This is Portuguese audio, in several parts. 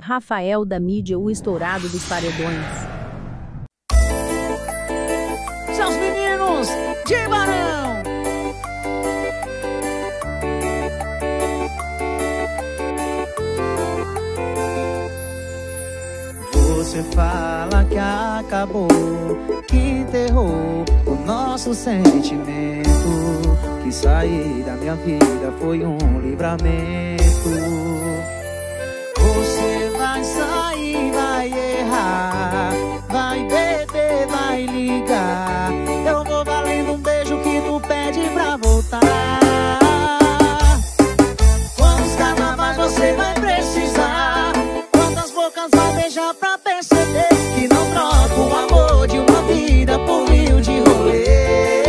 Rafael da mídia, o estourado dos paredões. Seus meninos de Barão. Você fala que acabou, que enterrou o nosso sentimento, que sair da minha vida foi um livramento. Você vai sair, vai errar, vai beber, vai ligar. Eu vou valendo um beijo que tu pede pra voltar. Quantos carnavais você vai precisar? Quantas bocas vai beijar pra perceber que não troca o amor de uma vida por mil de rolê?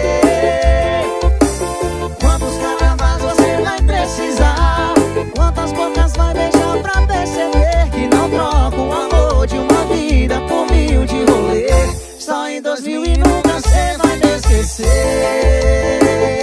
Quantos carnavais você vai precisar? Quantas bocas vai beijar pra perceber que não troca o amor de uma vida por mil de rolê? Só em 2000 e nunca cê vai me esquecer.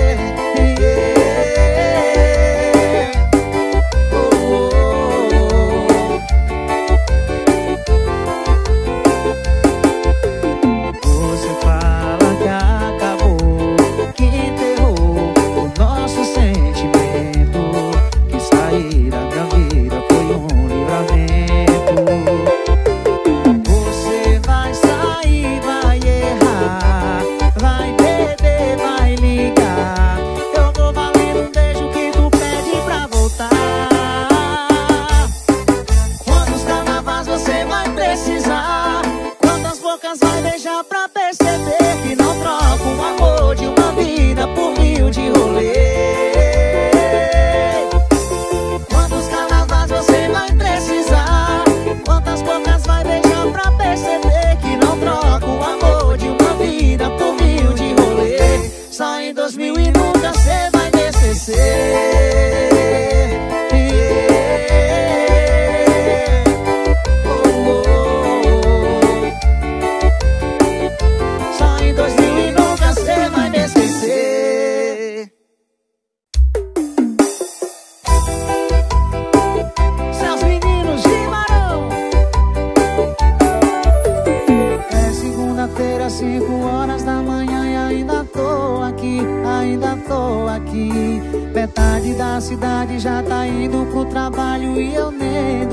Metade da cidade já tá indo pro trabalho e eu nem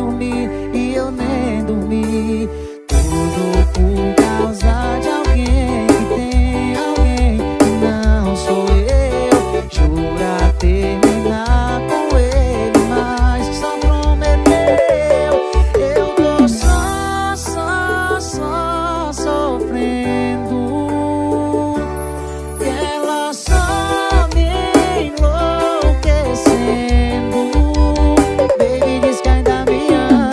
dormi, tudo por causa de alguém que tem alguém que não sou eu. Jura terminar com ele, mas só prometeu. Eu tô só sofrendo, e ela só me enlouquecendo. Baby diz que ainda me ama.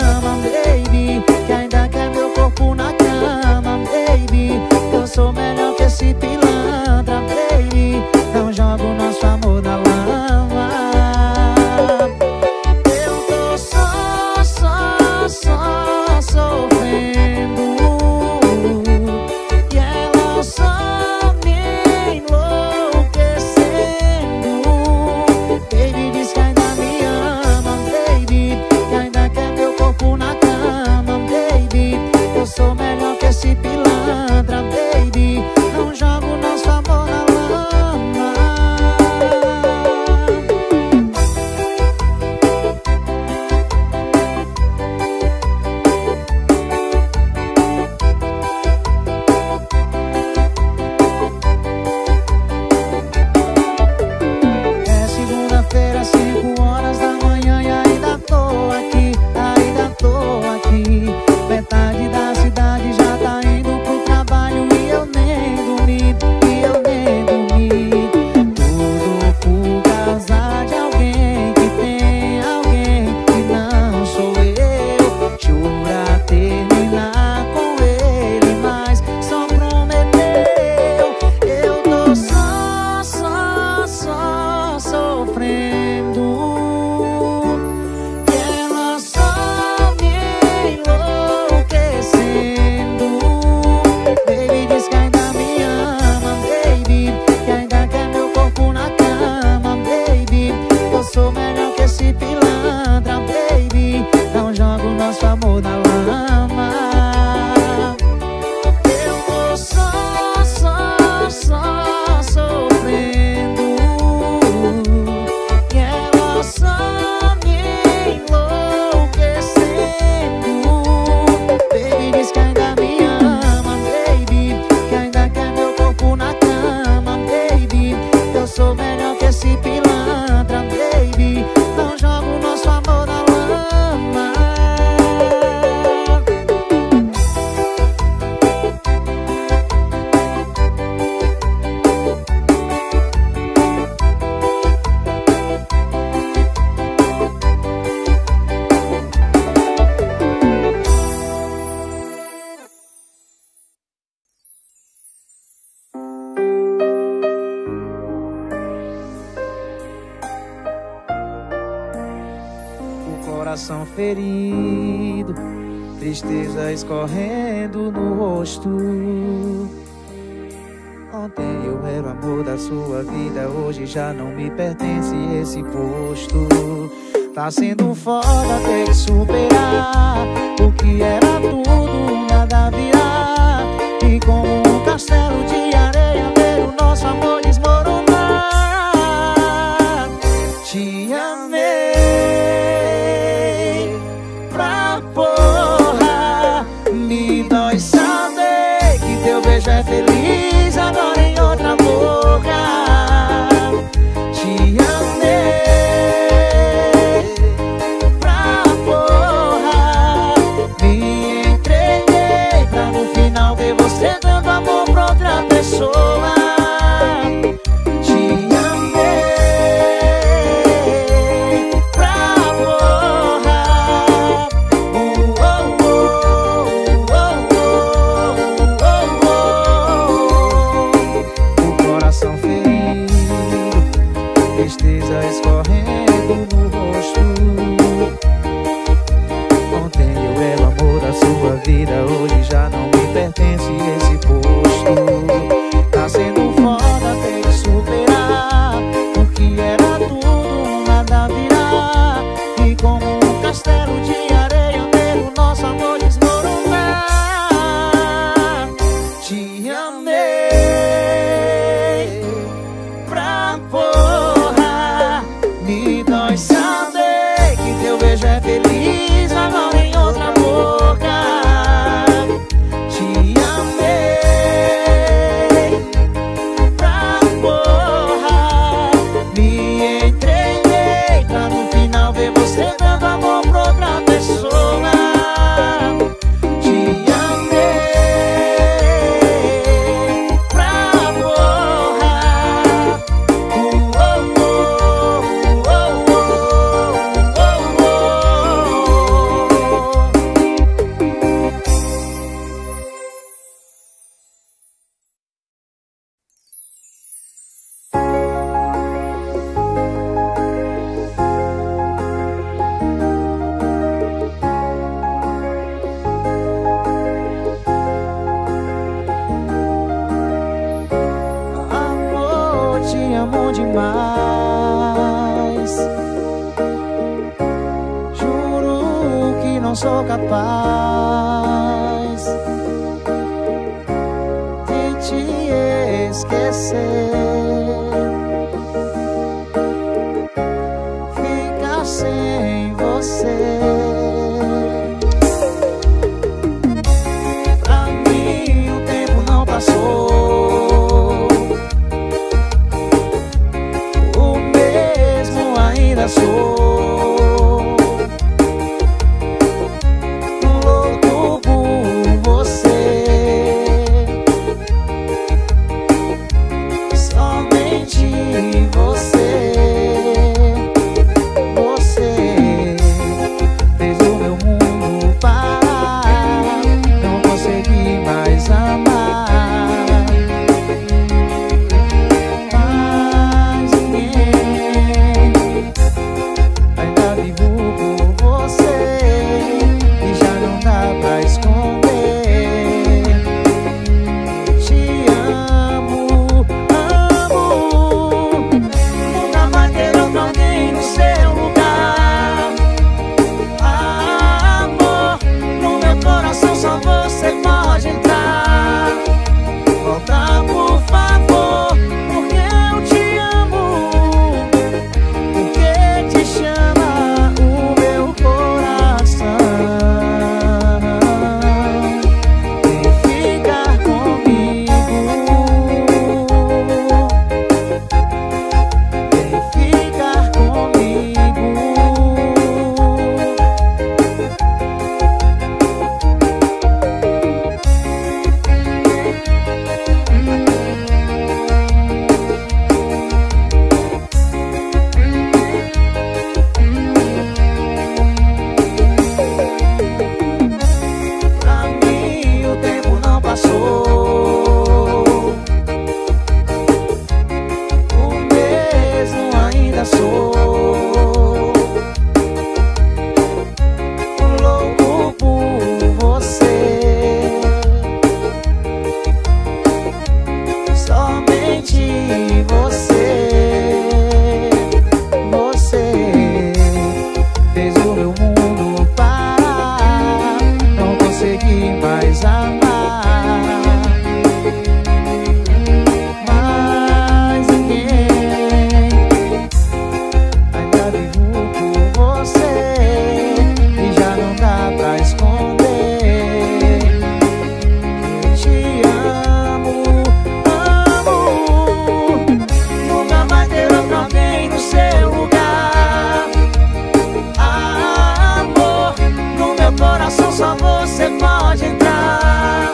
nosso amor na lama. Eu tô só sofrendo, e ela só me enlouquecendo. Baby diz que ainda me ama, baby, que ainda quer meu corpo na cama, baby. Eu sou melhor que esse pilantra, baby. Não jogo nosso amor na lama. Coração ferido, tristeza escorrendo no rosto. Ontem eu era o amor da sua vida, hoje já não me pertence esse posto. Tá sendo foda ter que superar o que era tudo, nada virar. E como um castelo de areia ver o nosso amor desmoronar. Te amei pra porra, me dói saber que teu beijo é feliz agora em outra boca. Te amei pra porra, me entreguei pra no final ver você dando amor pra outra pessoa. Te amei pra porra, o coração ferido, tristeza escorrendo no rosto. Ontem eu era o amor da sua vida, hoje já não me pertence esse posto. Tá sendo foda ter que superar o que era tudo, nada virar. E como um castelo de areia ver o nosso amor desmoronar. Te amei pra porra, me dói saber que teu beijo é feliz agora em outra boca. Te amei pra porra, me entreguei pra no final ver você dando amor pra outra pessoa. Te amei pra porra, amor, te amo demais. Juro que não sou capaz de te esquecer, ficar sem você. Pra mim o tempo não passou, o mesmo ainda sou. Louco por você, somente você. coração só você pode entrar.